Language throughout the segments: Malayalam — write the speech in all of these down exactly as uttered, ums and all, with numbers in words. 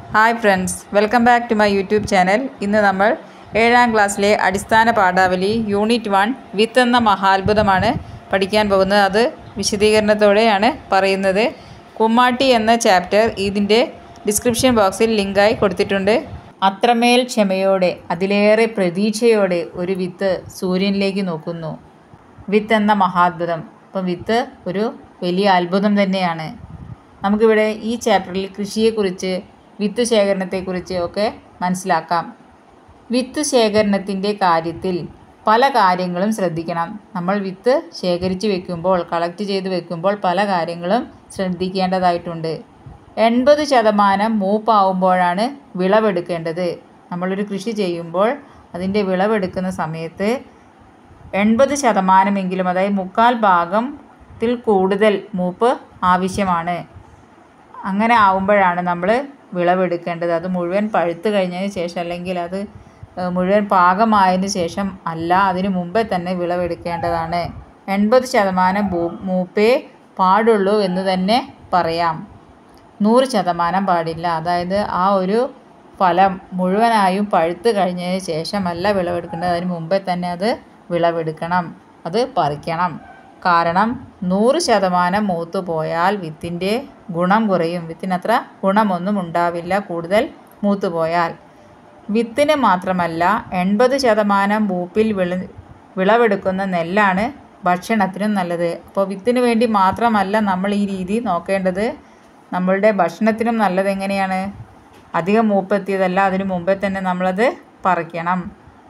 Hi friends, welcome back to my YouTube channel. ഇന്ന് നമ്മൾ ഏഴാം ക്ലാസ്സിലെ അടിസ്ഥാന പാഠാവലി യൂണിറ്റ് വൺ വിത്ത് എന്ന മഹാത്ഭുതമാണ് പഠിക്കാൻ പോകുന്നത്. അത് വിശദീകരണത്തോടെയാണ് പറയുന്നത്. കുമ്മാട്ടി എന്ന ചാപ്റ്റർ ഇതിൻ്റെ ഡിസ്ക്രിപ്ഷൻ ബോക്സിൽ ലിങ്കായി കൊടുത്തിട്ടുണ്ട്. അത്രമേൽ ക്ഷമയോടെ അതിലേറെ പ്രതീക്ഷയോടെ ഒരു വിത്ത് സൂര്യനിലേക്ക് നോക്കുന്നു. വിത്ത് എന്ന മഹാത്ഭുതം. അപ്പം വിത്ത് ഒരു വലിയ അത്ഭുതം തന്നെയാണ്. നമുക്കിവിടെ ഈ ചാപ്റ്ററിൽ കൃഷിയെക്കുറിച്ച് വിത്ത് ശേഖരണത്തെക്കുറിച്ച് ഒക്കെ മനസ്സിലാക്കാം. വിത്ത് ശേഖരണത്തിൻ്റെ കാര്യത്തിൽ പല കാര്യങ്ങളും ശ്രദ്ധിക്കണം. നമ്മൾ വിത്ത് ശേഖരിച്ച് വെക്കുമ്പോൾ, കളക്ട് ചെയ്ത് വെക്കുമ്പോൾ പല കാര്യങ്ങളും ശ്രദ്ധിക്കേണ്ടതായിട്ടുണ്ട്. എൺപത് ശതമാനം മൂപ്പാവുമ്പോഴാണ് വിളവെടുക്കേണ്ടത്. നമ്മളൊരു കൃഷി ചെയ്യുമ്പോൾ അതിൻ്റെ വിളവെടുക്കുന്ന സമയത്ത് എൺപത് ശതമാനമെങ്കിലും, അതായത് മുക്കാൽ ഭാഗത്തിൽ കൂടുതൽ മൂപ്പ് ആവശ്യമാണ്. അങ്ങനെ ആവുമ്പോഴാണ് നമ്മൾ വിളവെടുക്കേണ്ടത്. അത് മുഴുവൻ പഴുത്ത് കഴിഞ്ഞതിന് ശേഷം, അല്ലെങ്കിൽ അത് മുഴുവൻ പാകമായതിന് ശേഷം അല്ല, അതിന് മുമ്പേ തന്നെ വിളവെടുക്കേണ്ടതാണ്. എൺപത് ശതമാനം മൂപ്പേ പാടുള്ളൂ എന്ന് തന്നെ പറയാം. നൂറ് ശതമാനം പാടില്ല. അതായത് ആ ഒരു ഫലം മുഴുവനായും പഴുത്ത് കഴിഞ്ഞതിന് ശേഷമല്ല വിളവെടുക്കേണ്ടത്, അതിന് മുമ്പേ തന്നെ അത് വിളവെടുക്കണം, അത് പറിക്കണം. കാരണം നൂറ് ശതമാനം മൂത്തു പോയാൽ വിത്തിൻ്റെ ഗുണം കുറയും. വിത്തിനത്ര ഗുണമൊന്നും ഉണ്ടാവില്ല കൂടുതൽ മൂത്തുപോയാൽ. വിത്തിന് മാത്രമല്ല, എൺപത് ശതമാനം മൂപ്പിൽ വിള വിളവെടുക്കുന്ന നെല്ലാണ് ഭക്ഷണത്തിനും നല്ലത്. അപ്പോൾ വിത്തിന് വേണ്ടി മാത്രമല്ല നമ്മൾ ഈ രീതി നോക്കേണ്ടത്, നമ്മളുടെ ഭക്ഷണത്തിനും നല്ലത് എങ്ങനെയാണ്? അധികം മൂപ്പെത്തിയതല്ല, അതിനു മുമ്പേ തന്നെ നമ്മളത് പറിക്കണം.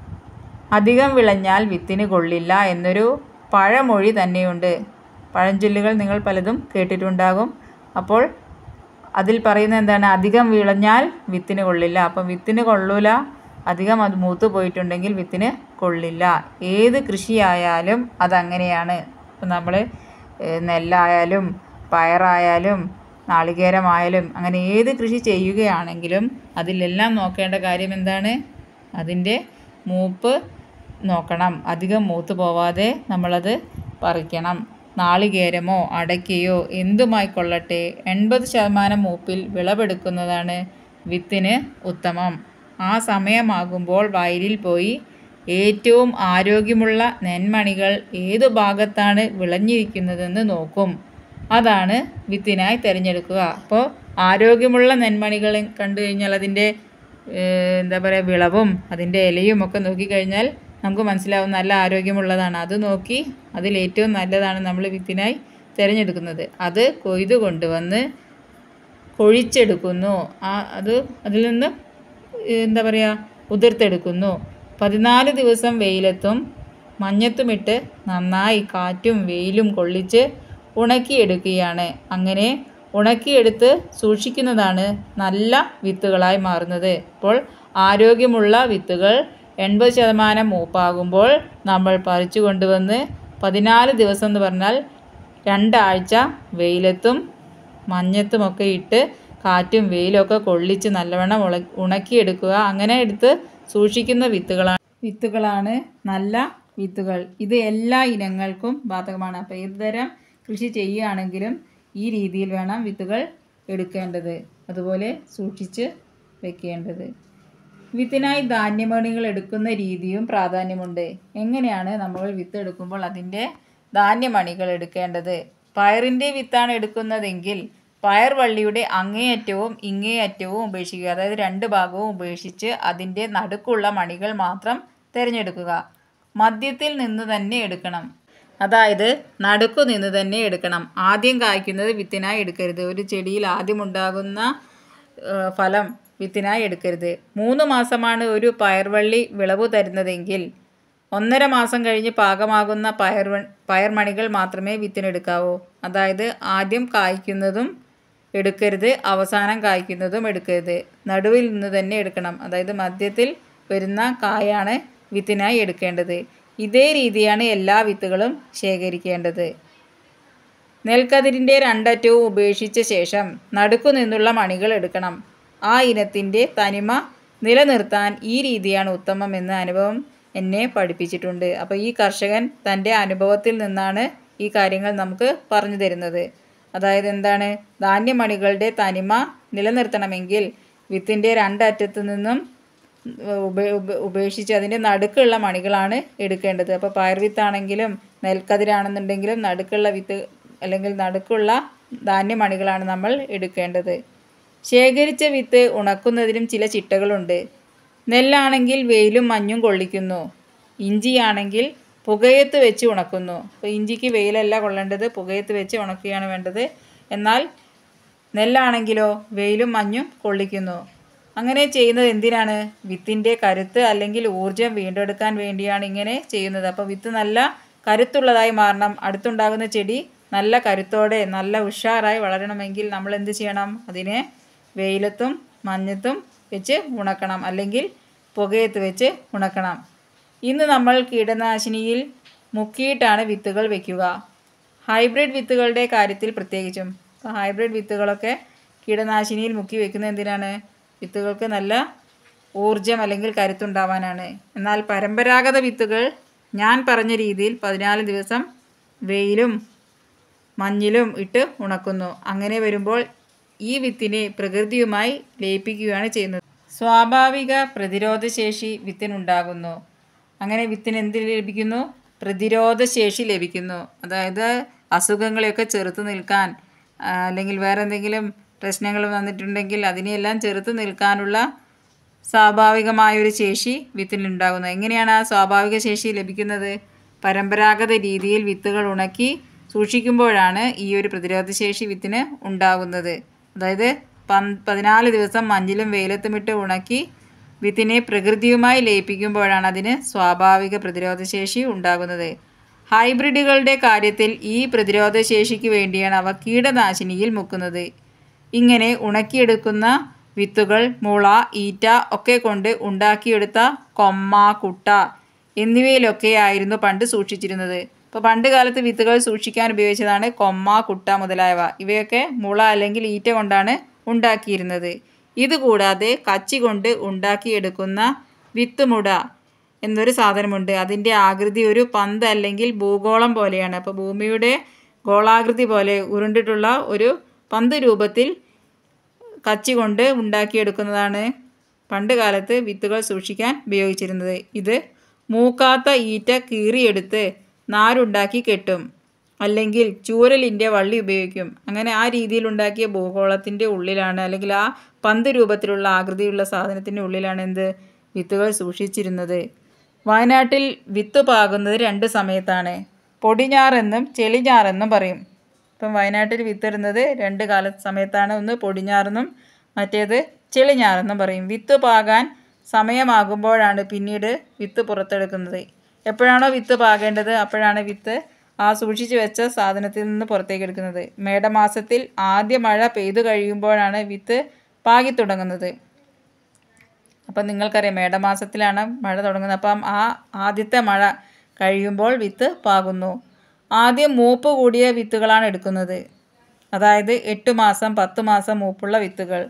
അധികം വിളഞ്ഞാൽ വിത്തിന് കൊള്ളില്ല എന്നൊരു പഴമൊഴി തന്നെയുണ്ട്. പഴഞ്ചൊല്ലുകൾ നിങ്ങൾ പലതും കേട്ടിട്ടുണ്ടാകും. അപ്പോൾ അതിൽ പറയുന്നത് എന്താണ്? അധികം വിളഞ്ഞാൽ വിത്തിന് കൊള്ളില്ല. അപ്പം വിത്തിന് കൊള്ളൂല, അധികം അത് മൂത്ത് പോയിട്ടുണ്ടെങ്കിൽ വിത്തിന് കൊള്ളില്ല. ഏത് കൃഷിയായാലും അതങ്ങനെയാണ്. ഇപ്പം നമ്മൾ നെല്ലായാലും പയറായാലും നാളികേരമായാലും അങ്ങനെ ഏത് കൃഷി ചെയ്യുകയാണെങ്കിലും അതിലെല്ലാം നോക്കേണ്ട കാര്യം എന്താണ്? അതിൻ്റെ മൂപ്പ് നോക്കണം. അധികം മൂത്ത് പോവാതെ നമ്മളത് പറിക്കണം. നാളികേരമോ അടയ്ക്കയോ എന്തുമായിക്കൊള്ളട്ടെ, എൺപത് ശതമാനം മൂപ്പിൽ വിളവെടുക്കുന്നതാണ് വിത്തിന് ഉത്തമം. ആ സമയമാകുമ്പോൾ വയലിൽ പോയി ഏറ്റവും ആരോഗ്യമുള്ള നെന്മണികൾ ഏതു ഭാഗത്താണ് വിളഞ്ഞിരിക്കുന്നതെന്ന് നോക്കും. അതാണ് വിത്തിനായി തിരഞ്ഞെടുക്കുക. അപ്പോൾ ആരോഗ്യമുള്ള നെന്മണികൾ കണ്ടു കഴിഞ്ഞാൽ അതിൻ്റെ എന്താ പറയുക വിളവും അതിൻ്റെ ഇലയും ഒക്കെ നോക്കിക്കഴിഞ്ഞാൽ നമുക്ക് മനസ്സിലാവും നല്ല ആരോഗ്യമുള്ളതാണ്. അത് നോക്കി അതിലേറ്റവും നല്ലതാണ് നമ്മൾ വിത്തിനായി തിരഞ്ഞെടുക്കുന്നത്. അത് കൊയ്ത് കൊണ്ടുവന്ന് കൊഴിച്ചെടുക്കുന്നു. ആ അത് അതിൽ നിന്ന് എന്താ പറയുക ഉതിർത്തെടുക്കുന്നു. പതിനാല് ദിവസം വെയിലത്തും മഞ്ഞത്തുമിട്ട് നന്നായി കാറ്റും വെയിലും കൊള്ളിച്ച് ഉണക്കിയെടുക്കുകയാണ്. അങ്ങനെ ഉണക്കിയെടുത്ത് സൂക്ഷിക്കുന്നതാണ് നല്ല വിത്തുകളായി മാറുന്നത്. അപ്പോൾ ആരോഗ്യമുള്ള വിത്തുകൾ എൺപത് ശതമാനം മൂപ്പാകുമ്പോൾ നമ്മൾ പറിച്ചു കൊണ്ടുവന്ന് പതിനാല് ദിവസം എന്ന് പറഞ്ഞാൽ രണ്ടാഴ്ച വെയിലത്തും മഞ്ഞത്തുമൊക്കെ ഇട്ട് കാറ്റും വെയിലൊക്കെ കൊള്ളിച്ച് നല്ലവണ്ണം ഉണ ഉണക്കിയെടുക്കുക. അങ്ങനെ എടുത്ത് സൂക്ഷിക്കുന്ന വിത്തുകളാണ് വിത്തുകളാണ് നല്ല വിത്തുകൾ. ഇത് എല്ലാ ഇനങ്ങൾക്കും ബാധകമാണ്. അപ്പോൾ ഏതുതരം കൃഷി ചെയ്യുകയാണെങ്കിലും ഈ രീതിയിൽ വേണം വിത്തുകൾ എടുക്കേണ്ടത്, അതുപോലെ സൂക്ഷിച്ച് വെക്കേണ്ടത്. വിത്തിനായി ധാന്യമണികൾ എടുക്കുന്ന രീതിയും പ്രാധാന്യമുണ്ട്. എങ്ങനെയാണ് നമ്മൾ വിത്ത് എടുക്കുമ്പോൾ അതിൻ്റെ ധാന്യമണികൾ എടുക്കേണ്ടത്? പയറിൻ്റെ വിത്താണ് എടുക്കുന്നതെങ്കിൽ പയർ വള്ളിയുടെ അങ്ങേയറ്റവും ഇങ്ങേയറ്റവും ഉപേക്ഷിക്കുക. അതായത് രണ്ട് ഭാഗവും ഉപേക്ഷിച്ച് അതിൻ്റെ നടുക്കുള്ള മണികൾ മാത്രം തിരഞ്ഞെടുക്കുക. മധ്യത്തിൽ നിന്ന് തന്നെ എടുക്കണം. അതായത് നടുക്കു നിന്ന് തന്നെ എടുക്കണം. ആദ്യം കായ്ക്കുന്നത് വിത്തിനായി എടുക്കരുത്. ഒരു ചെടിയിൽ ആദ്യം ഉണ്ടാകുന്ന ഫലം വിത്തിനായി എടുക്കരുത്. മൂന്ന് മാസമാണ് ഒരു പയർവള്ളി വിളവ് തരുന്നതെങ്കിൽ ഒന്നര മാസം കഴിഞ്ഞ് പാകമാകുന്ന പയർ പയർമണികൾ മാത്രമേ വിത്തിനെടുക്കാവൂ. അതായത് ആദ്യം കായ്ക്കുന്നതും എടുക്കരുത്, അവസാനം കായ്ക്കുന്നതും എടുക്കരുത്. നടുവിൽ നിന്ന് തന്നെ എടുക്കണം. അതായത് മധ്യത്തിൽ വരുന്ന കായാണ് വിത്തിനായി എടുക്കേണ്ടത്. ഇതേ രീതിയാണ് എല്ലാ വിത്തുകളും ശേഖരിക്കേണ്ടത്. നെൽക്കതിരിൻ്റെ രണ്ടറ്റവും ഉപേക്ഷിച്ച ശേഷം നടുക്കു നിന്നുള്ള മണികൾ എടുക്കണം. ആ ഇനത്തിൻ്റെ തനിമ നിലനിർത്താൻ ഈ രീതിയാണ് ഉത്തമമെന്ന് അനുഭവം എന്നെ പഠിപ്പിച്ചിട്ടുണ്ട്. അപ്പോൾ ഈ കർഷകൻ തൻ്റെ അനുഭവത്തിൽ നിന്നാണ് ഈ കാര്യങ്ങൾ നമുക്ക് പറഞ്ഞു തരുന്നത്. അതായത് എന്താണ്? ധാന്യമണികളുടെ തനിമ നിലനിർത്തണമെങ്കിൽ വിത്തിൻ്റെ രണ്ടറ്റത്തു നിന്നും ഉപേക്ഷിച്ച് അതിൻ്റെ നടുക്കുള്ള മണികളാണ് എടുക്കേണ്ടത്. അപ്പോൾ പയർവിത്താണെങ്കിലും നെൽക്കതിരാണെന്നുണ്ടെങ്കിലും നടുക്കുള്ള വിത്ത് അല്ലെങ്കിൽ നടുക്കുള്ള ധാന്യമണികളാണ് നമ്മൾ എടുക്കേണ്ടത്. ശേഖരിച്ച വിത്ത് ഉണക്കുന്നതിനും ചില ചിട്ടകളുണ്ട്. നെല്ലാണെങ്കിൽ വെയിലും മഞ്ഞും കൊള്ളിക്കുന്നു. ഇഞ്ചിയാണെങ്കിൽ പുകയത്ത് വെച്ച് ഉണക്കുന്നു. അപ്പോൾ ഇഞ്ചിക്ക് വെയിലല്ല കൊള്ളേണ്ടത്, പുകയത്ത് വെച്ച് ഉണക്കുകയാണ് വേണ്ടത്. എന്നാൽ നെല്ലാണെങ്കിലോ വെയിലും മഞ്ഞും കൊള്ളിക്കുന്നു. അങ്ങനെ ചെയ്യുന്നത് എന്തിനാണ്? വിത്തിൻ്റെ കരുത്ത് അല്ലെങ്കിൽ ഊർജം വീണ്ടെടുക്കാൻ വേണ്ടിയാണ് ഇങ്ങനെ ചെയ്യുന്നത്. അപ്പോൾ വിത്ത് നല്ല കരുത്തുള്ളതായി മാറണം. അടുത്തുണ്ടാകുന്ന ചെടി നല്ല കരുത്തോടെ നല്ല ഉഷാറായി വളരണമെങ്കിൽ നമ്മൾ എന്ത് ചെയ്യണം? അതിനെ വെയിലത്തും മഞ്ഞത്തും വെച്ച് ഉണക്കണം, അല്ലെങ്കിൽ പുകയത്ത് വെച്ച് ഉണക്കണം. ഇന്ന് നമ്മൾ കീടനാശിനിയിൽ മുക്കിയിട്ടാണ് വിത്തുകൾ വയ്ക്കുക. ഹൈബ്രിഡ് വിത്തുകളുടെ കാര്യത്തിൽ പ്രത്യേകിച്ചും. അപ്പോൾ ഹൈബ്രിഡ് വിത്തുകളൊക്കെ കീടനാശിനിയിൽ മുക്കി വയ്ക്കുന്നത് എന്തിനാണ്? വിത്തുകൾക്ക് നല്ല ഊർജം അല്ലെങ്കിൽ കരുത്തുണ്ടാവാനാണ്. എന്നാൽ പരമ്പരാഗത വിത്തുകൾ ഞാൻ പറഞ്ഞ രീതിയിൽ പതിനാല് ദിവസം വെയിലും മഞ്ഞിലും ഇട്ട് ഉണക്കുന്നു. അങ്ങനെ വരുമ്പോൾ ഈ വിത്തിനെ പ്രകൃതിയുമായി ലയിപ്പിക്കുകയാണ് ചെയ്യുന്നത്. സ്വാഭാവിക പ്രതിരോധശേഷി വിത്തിനുണ്ടാകുന്നു. അങ്ങനെ വിത്തിന് എന്ത് ലഭിക്കുന്നു? പ്രതിരോധശേഷി ലഭിക്കുന്നു. അതായത് അസുഖങ്ങളെയൊക്കെ ചെറുത്ത് നിൽക്കാൻ അല്ലെങ്കിൽ വേറെ എന്തെങ്കിലും പ്രശ്നങ്ങൾ വന്നിട്ടുണ്ടെങ്കിൽ അതിനെയെല്ലാം ചെറുത്ത് നിൽക്കാനുള്ള സ്വാഭാവികമായൊരു ശേഷി വിത്തിനുണ്ടാകുന്നു. എങ്ങനെയാണ് ആ സ്വാഭാവിക ശേഷി ലഭിക്കുന്നത്? പരമ്പരാഗത രീതിയിൽ വിത്തുകൾ ഉണക്കി സൂക്ഷിക്കുമ്പോഴാണ് ഈ ഒരു പ്രതിരോധശേഷി വിത്തിന് ഉണ്ടാകുന്നത്. അതായത് പൻ പതിനാല് ദിവസം മഞ്ഞിലും വെയിലത്തുമിട്ട് ഉണക്കി വിത്തിനെ പ്രകൃതിയുമായി ലയിപ്പിക്കുമ്പോഴാണ് അതിന് സ്വാഭാവിക പ്രതിരോധശേഷി ഉണ്ടാകുന്നത്. ഹൈബ്രിഡുകളുടെ കാര്യത്തിൽ ഈ പ്രതിരോധശേഷിക്ക് വേണ്ടിയാണ് അവ കീടനാശിനിയിൽ മുക്കുന്നത്. ഇങ്ങനെ ഉണക്കിയെടുക്കുന്ന വിത്തുകൾ മുള, ഈറ്റ ഒക്കെ കൊണ്ട് ഉണ്ടാക്കിയെടുത്ത കൊമ്മ, കുട്ട എന്നിവയിലൊക്കെയായിരുന്നു പണ്ട് സൂക്ഷിച്ചിരുന്നത്. ഇപ്പോൾ പണ്ട് കാലത്ത് വിത്തുകൾ സൂക്ഷിക്കാൻ ഉപയോഗിച്ചതാണ് കൊമ്മ, കുട്ട മുതലായവ. ഇവയൊക്കെ മുള അല്ലെങ്കിൽ ഈറ്റ കൊണ്ടാണ് ഉണ്ടാക്കിയിരുന്നത്. ഇതുകൂടാതെ കച്ചി കൊണ്ട് ഉണ്ടാക്കിയെടുക്കുന്ന വിത്തുമുട എന്നൊരു സാധനമുണ്ട്. അതിൻ്റെ ആകൃതി ഒരു പന്ത് അല്ലെങ്കിൽ ഭൂഗോളം പോലെയാണ്. അപ്പോൾ ഭൂമിയുടെ ഗോളാകൃതി പോലെ ഉരുണ്ടിട്ടുള്ള ഒരു പന്ത് രൂപത്തിൽ കച്ചി കൊണ്ട് ഉണ്ടാക്കിയെടുക്കുന്നതാണ് പണ്ട് കാലത്ത് വിത്തുകൾ സൂക്ഷിക്കാൻ ഉപയോഗിച്ചിരുന്നത്. ഇത് മൂക്കാത്ത ഈറ്റ കീറിയെടുത്ത് നാരുണ്ടാക്കി കെട്ടും, അല്ലെങ്കിൽ ചൂരലിൻ്റെ വള്ളി ഉപയോഗിക്കും. അങ്ങനെ ആ രീതിയിൽ ഉണ്ടാക്കിയ ഭൂഗോളത്തിൻ്റെ ഉള്ളിലാണ്, അല്ലെങ്കിൽ ആ പന്ത് രൂപത്തിലുള്ള ആകൃതിയുള്ള സാധനത്തിൻ്റെ ഉള്ളിലാണ് എന്ത് വിത്തുകൾ സൂക്ഷിച്ചിരുന്നത്. വയനാട്ടിൽ വിത്ത് പാകുന്നത് രണ്ട് സമയത്താണ്. പൊടിഞ്ഞാറെന്നും ചെളിഞ്ഞാറെന്നും പറയും. ഇപ്പം വയനാട്ടിൽ വിത്തിടുന്നത് രണ്ട് കാല സമയത്താണ്. ഒന്ന് പൊടിഞ്ഞാറെന്നും മറ്റേത് ചെളിഞ്ഞാറെന്നും പറയും. വിത്ത് പാകാൻ സമയമാകുമ്പോഴാണ് പിന്നീട് വിത്ത് പുറത്തെടുക്കുന്നത്. എപ്പോഴാണോ വിത്ത് പാകേണ്ടത് അപ്പോഴാണ് വിത്ത് ആ സൂക്ഷിച്ചു വെച്ച സാധനത്തിൽ നിന്ന് പുറത്തേക്ക് എടുക്കുന്നത്. മേടമാസത്തിൽ ആദ്യ മഴ പെയ്തു കഴിയുമ്പോഴാണ് വിത്ത് പാകി തുടങ്ങുന്നത്. അപ്പം നിങ്ങൾക്കറിയാം മേടമാസത്തിലാണ് മഴ തുടങ്ങുന്നത്. അപ്പം ആ ആദ്യത്തെ മഴ കഴിയുമ്പോൾ വിത്ത് പാകുന്നു. ആദ്യം മൂപ്പ് കൂടിയ വിത്തുകളാണ് എടുക്കുന്നത്. അതായത് എട്ട് മാസം പത്ത് മാസം മൂപ്പുള്ള വിത്തുകൾ.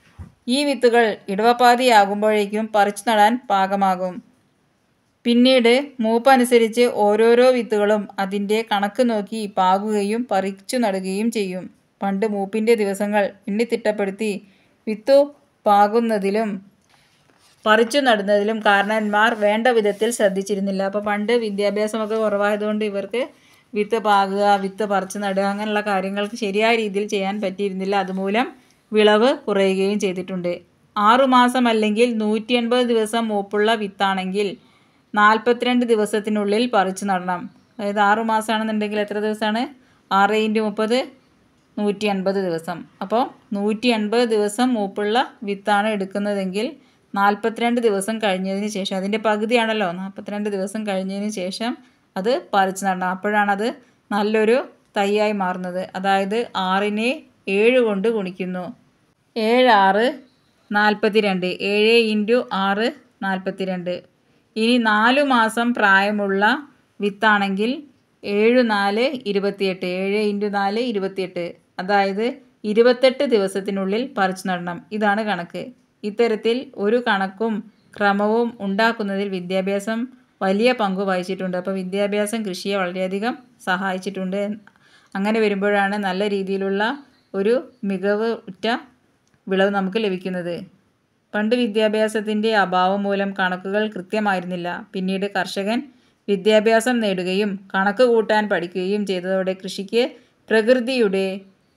ഈ വിത്തുകൾ ഇടവപ്പാതിയാകുമ്പോഴേക്കും പറിച്ചു നടാൻ പാകമാകും. പിന്നീട് മൂപ്പനുസരിച്ച് ഓരോരോ വിത്തുകളും അതിൻ്റെ കണക്ക് നോക്കി പാകുകയും പറിച്ചു നടുകയും ചെയ്യും. പണ്ട് മൂപ്പിൻ്റെ ദിവസങ്ങൾ എണ്ണിത്തിട്ടപ്പെടുത്തി വിത്തു പാകുന്നതിലും പറിച്ചു നടുന്നതിലും കാരണന്മാർ വേണ്ട വിധത്തിൽ ശ്രദ്ധിച്ചിരുന്നില്ല. അപ്പോൾ പണ്ട് വിദ്യാഭ്യാസമൊക്കെ കുറവായതുകൊണ്ട് ഇവർക്ക് വിത്ത് പാകുക, വിത്ത് പറിച്ചു നടുക അങ്ങനെയുള്ള കാര്യങ്ങൾക്ക് ശരിയായ രീതിയിൽ ചെയ്യാൻ പറ്റിയിരുന്നില്ല. അതുമൂലം വിളവ് കുറയുകയും ചെയ്തിട്ടുണ്ട്. ആറുമാസം അല്ലെങ്കിൽ നൂറ്റി എൺപത് ദിവസം മൂപ്പുള്ള വിത്താണെങ്കിൽ നാൽപ്പത്തിരണ്ട് ദിവസത്തിനുള്ളിൽ പറിച്ചു നടണം. അതായത് ആറുമാസമാണെന്നുണ്ടെങ്കിൽ എത്ര ദിവസമാണ്? ആറ് ഇൻറ്റു മുപ്പത് നൂറ്റി എൺപത് ദിവസം. അപ്പോൾ നൂറ്റി എൺപത് ദിവസം മൂപ്പുള്ള വിത്താണ് എടുക്കുന്നതെങ്കിൽ നാൽപ്പത്തിരണ്ട് ദിവസം കഴിഞ്ഞതിന് ശേഷം, അതിൻ്റെ പകുതിയാണല്ലോ, നാൽപ്പത്തിരണ്ട് ദിവസം കഴിഞ്ഞതിന് ശേഷം അത് പറിച്ചു നടണം. അപ്പോഴാണത് നല്ലൊരു തൈയായി മാറുന്നത്. അതായത് ആറിനെ ഏഴ് കൊണ്ട് ഗുണിക്കുന്നു. ഏഴ് ആറ് നാൽപ്പത്തി രണ്ട്. ഏഴ് ഇൻറ്റു ആറ് നാൽപ്പത്തി രണ്ട്. ഇനി നാലു മാസം പ്രായമുള്ള വിത്താണെങ്കിൽ ഏഴ് നാല് ഇരുപത്തിയെട്ട്. ഏഴ് ഇൻറ്റു നാല് ഇരുപത്തിയെട്ട്. അതായത് ഇരുപത്തെട്ട് ദിവസത്തിനുള്ളിൽ പറിച്ചു നടണം. ഇതാണ് കണക്ക്. ഇത്തരത്തിൽ ഒരു കണക്കും ക്രമവും ഉണ്ടാക്കുന്നതിൽ വിദ്യാഭ്യാസം വലിയ പങ്ക് വഹിച്ചിട്ടുണ്ട്. അപ്പോൾ വിദ്യാഭ്യാസം കൃഷിയെ വളരെയധികം സഹായിച്ചിട്ടുണ്ട്. അങ്ങനെ വരുമ്പോഴാണ് നല്ല രീതിയിലുള്ള ഒരു മികവ് ഉറ്റ വിളവ് നമുക്ക് ലഭിക്കുന്നത്. പണ്ട് വിദ്യാഭ്യാസത്തിൻ്റെ അഭാവം മൂലം കണക്കുകൾ കൃത്യമായിരുന്നില്ല. പിന്നീട് കർഷകൻ വിദ്യാഭ്യാസം നേടുകയും കണക്ക് കൂട്ടാൻ പഠിക്കുകയും ചെയ്തതോടെ കൃഷിക്ക് പ്രകൃതിയുടെ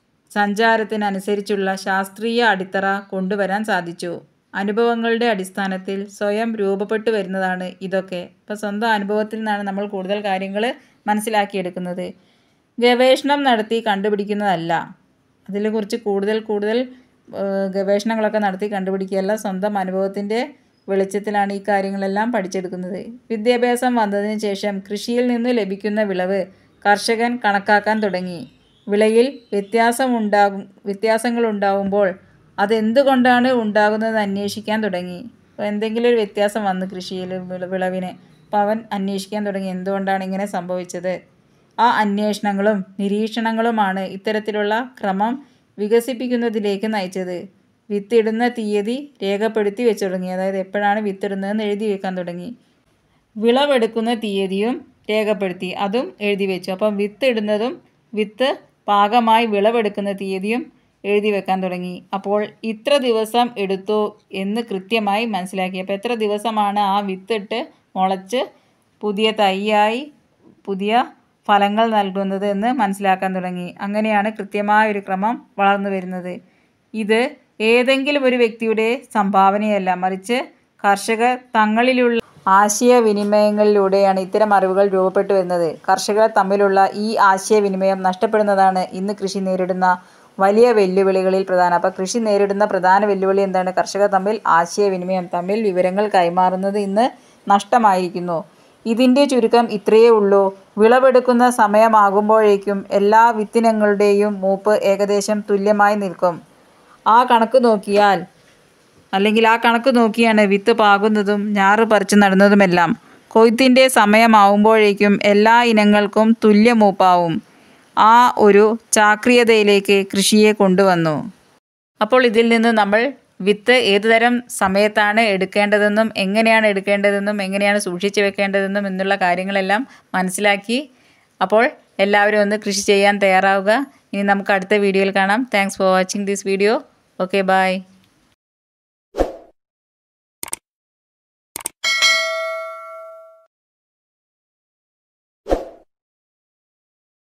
സഞ്ചാരത്തിനനുസരിച്ചുള്ള ശാസ്ത്രീയ അടിത്തറ കൊണ്ടുവരാൻ സാധിച്ചു. അനുഭവങ്ങളുടെ അടിസ്ഥാനത്തിൽ സ്വയം രൂപപ്പെട്ടു വരുന്നതാണ് ഇതൊക്കെ. ഇപ്പോൾ സ്വന്തം അനുഭവത്തിൽ നിന്നാണ് നമ്മൾ കൂടുതൽ കാര്യങ്ങൾ മനസ്സിലാക്കിയെടുക്കുന്നത്. ഗവേഷണം നടത്തി കണ്ടുപിടിക്കുന്നതല്ല. അതിനെക്കുറിച്ച് കൂടുതൽ കൂടുതൽ ഗവേഷണങ്ങളൊക്കെ നടത്തി കണ്ടുപിടിക്കുകയല്ല, സ്വന്തം അനുഭവത്തിൻ്റെ വെളിച്ചത്തിലാണ് ഈ കാര്യങ്ങളെല്ലാം പഠിച്ചെടുക്കുന്നത്. വിദ്യാഭ്യാസം വന്നതിന് ശേഷം കൃഷിയിൽ നിന്ന് ലഭിക്കുന്ന വിളവ് കർഷകൻ കണക്കാക്കാൻ തുടങ്ങി. വിളയിൽ വ്യത്യാസമുണ്ടാകും വ്യത്യാസങ്ങളുണ്ടാകുമ്പോൾ അതെന്തുകൊണ്ടാണ് ഉണ്ടാകുന്നതെന്ന് അന്വേഷിക്കാൻ തുടങ്ങി. അപ്പോൾ എന്തെങ്കിലും ഒരു വ്യത്യാസം വന്നു കൃഷിയിൽ വിളവിന്, അപ്പോൾ അവൻ അന്വേഷിക്കാൻ തുടങ്ങി എന്തുകൊണ്ടാണ് ഇങ്ങനെ സംഭവിച്ചത്. ആ അന്വേഷണങ്ങളും നിരീക്ഷണങ്ങളുമാണ് ഇത്തരത്തിലുള്ള ക്രമം വികസിപ്പിക്കുന്നതിലേക്ക് നയിച്ചത്. വിത്തിടുന്ന തീയതി രേഖപ്പെടുത്തി വെച്ചു തുടങ്ങി. അതായത് എപ്പോഴാണ് വിത്തിടുന്നതെന്ന് എഴുതി വെക്കാൻ തുടങ്ങി. വിളവെടുക്കുന്ന തീയതിയും രേഖപ്പെടുത്തി, അതും എഴുതി വെച്ചു. അപ്പം വിത്തിടുന്നതും വിത്ത് പാകമായി വിളവെടുക്കുന്ന തീയതിയും എഴുതി വെക്കാൻ തുടങ്ങി. അപ്പോൾ ഇത്ര ദിവസം എടുത്തു എന്ന് കൃത്യമായി മനസ്സിലാക്കി. അപ്പോൾ എത്ര ദിവസമാണ് ആ വിത്തിട്ട് മുളച്ച് പുതിയ തൈയായി പുതിയ ഫലങ്ങൾ നൽകുന്നത് എന്ന് മനസ്സിലാക്കാൻ തുടങ്ങി. അങ്ങനെയാണ് കൃത്യമായൊരു ക്രമം വളർന്നു വരുന്നത്. ഇത് ഏതെങ്കിലും ഒരു വ്യക്തിയുടെ സംഭാവനയല്ല, മറിച്ച് കർഷകർ തങ്ങളിലുള്ള ആശയവിനിമയങ്ങളിലൂടെയാണ് ഇത്തരം അറിവുകൾ രൂപപ്പെട്ടു വരുന്നത്. കർഷകർ തമ്മിലുള്ള ഈ ആശയവിനിമയം നഷ്ടപ്പെടുന്നതാണ് ഇന്ന് കൃഷി നേരിടുന്ന വലിയ വെല്ലുവിളികളിൽ പ്രധാനം. അപ്പോൾ കൃഷി നേരിടുന്ന പ്രധാന വെല്ലുവിളി എന്താണ്? കർഷകർ തമ്മിൽ ആശയവിനിമയം, തമ്മിൽ വിവരങ്ങൾ കൈമാറുന്നത് ഇന്ന് നഷ്ടമായിരിക്കുന്നു. ഇതിൻ്റെ ചുരുക്കം ഇത്രയേ ഉള്ളൂ. വിളവെടുക്കുന്ന സമയമാകുമ്പോഴേക്കും എല്ലാ വിത്തിനങ്ങളുടെയും മൂപ്പ് ഏകദേശം തുല്യമായി നിൽക്കും. ആ കണക്ക് നോക്കിയാൽ അല്ലെങ്കിൽ ആ കണക്ക് നോക്കിയാണ് വിത്ത് പാകുന്നതും ഞാറ് പറിച്ച് നടുന്നതുമെല്ലാം. കൊയ്ത്തിൻ്റെ സമയമാവുമ്പോഴേക്കും എല്ലാ ഇനങ്ങൾക്കും തുല്യ മൂപ്പാവും. ആ ഒരു ചാക്രിയതയിലേക്ക് കൃഷിയെ കൊണ്ടുവന്നു. അപ്പോൾ ഇതിൽ നിന്ന് നമ്മൾ വിത്ത് ഏതുതരം സമയത്താണ് എടുക്കേണ്ടതെന്നും എങ്ങനെയാണ് എടുക്കേണ്ടതെന്നും എങ്ങനെയാണ് സൂക്ഷിച്ചു വെക്കേണ്ടതെന്നും എന്നുള്ള കാര്യങ്ങളെല്ലാം മനസ്സിലാക്കി. അപ്പോൾ എല്ലാവരും ഒന്ന് കൃഷി ചെയ്യാൻ തയ്യാറാവുക. ഇനി നമുക്ക് അടുത്ത വീഡിയോയിൽ കാണാം. Thanks for watching this video. Okay, by.